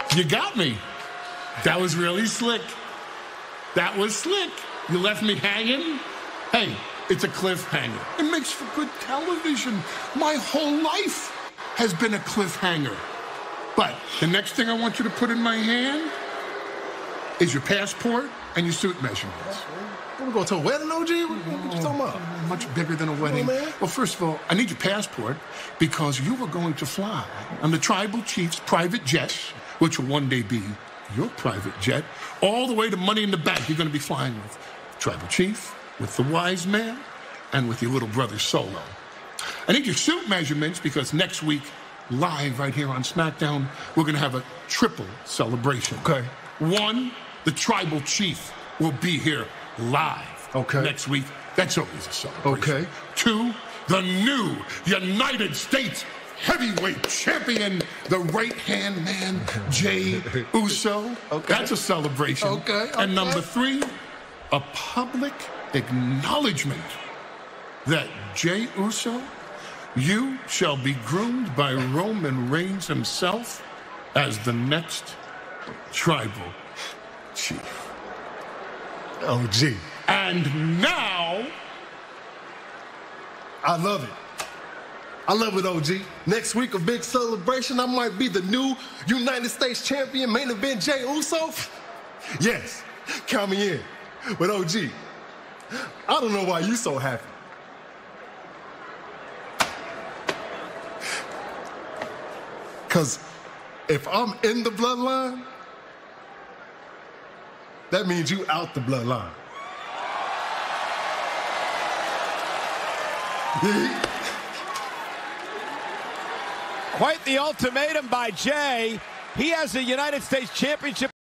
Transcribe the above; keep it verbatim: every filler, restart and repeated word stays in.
You got me. That was really slick. That was slick. You left me hanging. Hey, it's a cliffhanger. It makes for good television. My whole life has been a cliffhanger. But the next thing I want you to put in my hand is your passport and your suit measurements. We're going to a wedding, O G? What, what you talking about? Much bigger than a wedding. Come on, man. Well, first of all, I need your passport because you are going to fly on the tribal chief's private jet, which will one day be your private jet, all the way to Money in the Bank. You're going to be flying with the tribal chief, with the wise man, and with your little brother Solo. I need your suit measurements because next week, live right here on SmackDown, we're going to have a triple celebration. Okay. One, the tribal chief will be here live Okay. next week. That's always a celebration. Okay. Two, the new United States heavyweight champion, the right-hand man, Jey Uso. Okay. That's a celebration. Okay, And okay. number three, a public acknowledgement that Jey Uso, you shall be groomed by Roman Reigns himself as the next tribal chief. O G. And now, I love it. I love it, O G. Next week, a big celebration. I might be the new United States champion, main event Jey Uso. Yes, count me in. But O G, I don't know why you so happy. Because if I'm in the bloodline, that means you out the bloodline. Quite the ultimatum by Jey. He has the United States Championship